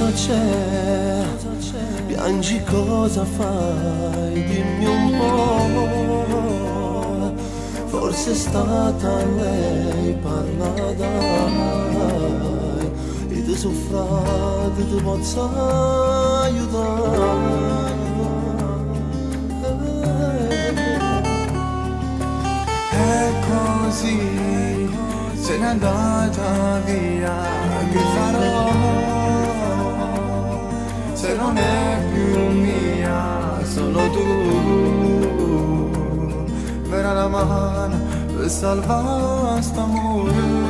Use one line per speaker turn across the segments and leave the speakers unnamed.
cosa c'è? Piangi cosa fai? Dimmi un po'. Forse è stata lei, parla dai. E ti soffrate, ti posso aiutare.
È così, se n'è andata via, che farò? Se non è più mia, solo tu. Verrà la mano per salvare st'amore.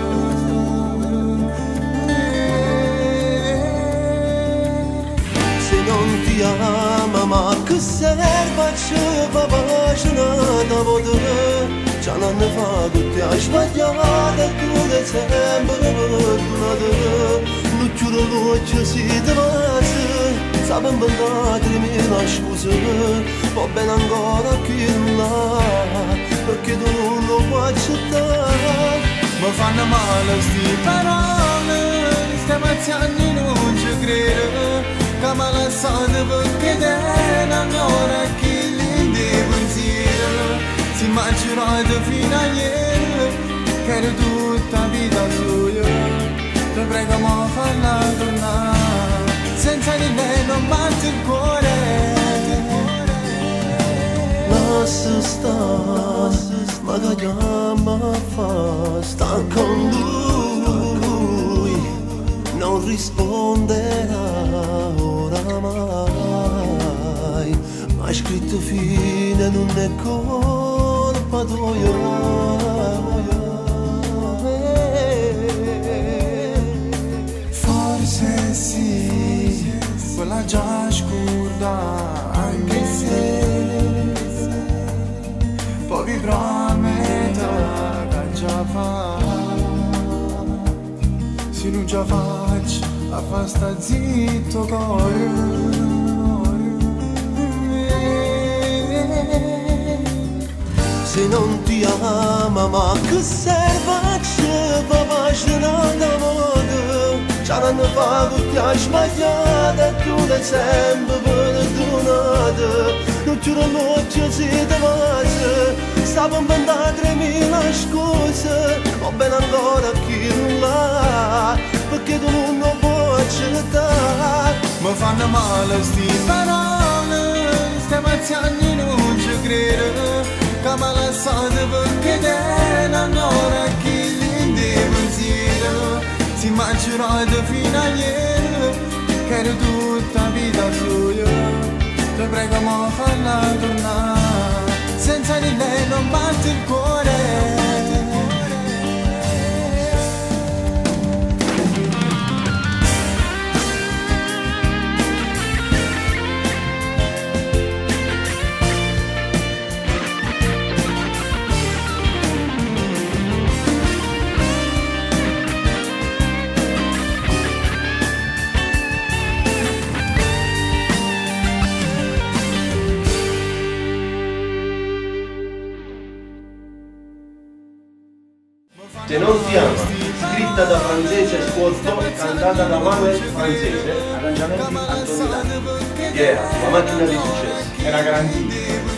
Se non ti ama, ma che serve c'è papà da poter? Già non ne fa tutti a sbagliare, tu che sempre perdonate. Non chiudo l'occhio si ti passa, sape inventarmi una scusa. Va bene ancora chi là, perché tu non lo puoi accettare.
Mi fanno male sti parole, stiamo anziani non ci credo. Che mi lasciate perché te non ora chi li pensiero. Si immaginate fino a ieri che eri tutta vita sua. Ti prego ma falla tornare, senza di lei non batte il cuore.
Lascia stare, ma che chiama fa, sta con lui, non risponderà oramai. Ma hai scritto fine, non è colpa tua.
Forse sì, quella già scorda, anche se poi vivrò a metà che già fa. Se non già faccio, a fa sta zitto cuore.
Se non ti ama, ma che serve c'è papà da modo? Già non ne fa tutti a sbagliare, e tu da sempre perdonate. Non chiudo l'occhio si ti passa, stavo inventando 3000 scuse. Va bene ancora chi non l'ha, perché tu non lo puoi accettare.
Mi fanno male sti parole, stiamo anziani non ci credo. Che mi lasciate perché te non ora chi li pensiero. Si immaginate fino a ieri che eri tutta vita sua. Ti prego ma falla tornare, senza di lei non batte il cuore.
Se non ti ama, scritta da Francesco Squotto, cantata da Manuel Francese, arrangiamenti Antonio. Yeah, la macchina di successo.
Era garantita.